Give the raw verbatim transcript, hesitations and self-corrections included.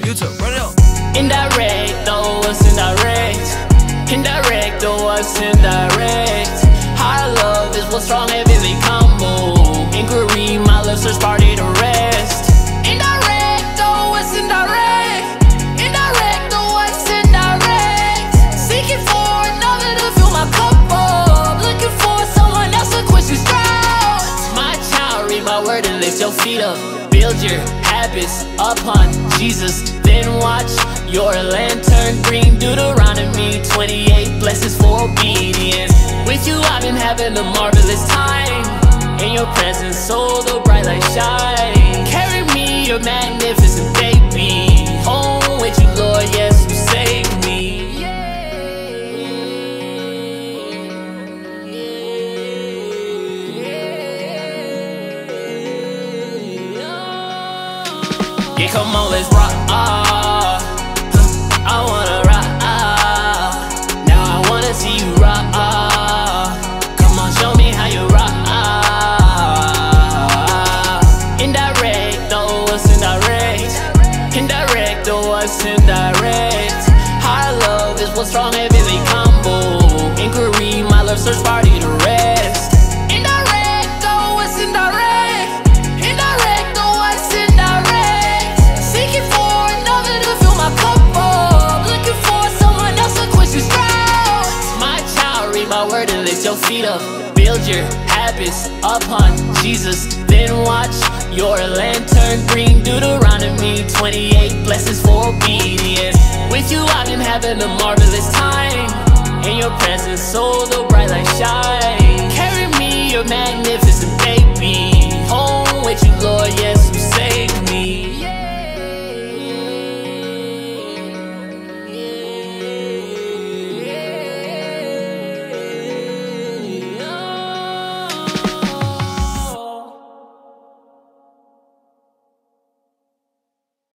YouTube, run it up. Indirect, though what's indirect. Indirect, though what's indirect. High love is what's strong and vivid combo. Inquiry, my love search party to rest. Indirect, though what's indirect. Indirect, though what's indirect. Seeking for another to fill my cup up. Looking for someone else to quench this drought. My child, read my word and lift your feet up. Build your habits upon Jesus, then watch your lantern green. Deuteronomy twenty-eight, blessings for obedience. With you I've been having a marvelous time. In your presence, so the bright light shine. Carry me, your magnificent baby. Home with you, Lord, yes, you save me. Yeah, come on, let's rock. Ah, I wanna rock. Ah, now I wanna see you rock. Ah, come on, show me how you rock. Ah, indirect, though what's indirect. Indirect, though what's indirect. High love is what's strong and vivid combo. Inquiry, my love search party to rest. Indirect, though what's indirect. Indirect, though what's indirect. Seeking for another to fill my cup up. Looking for someone else to quench this drought. My child, read my word and lift your feet up. Build your habits upon Jesus, then watch your lantern green. Deuteronomy twenty-eight, blessings for obedience. With you I've been having a marvelous time.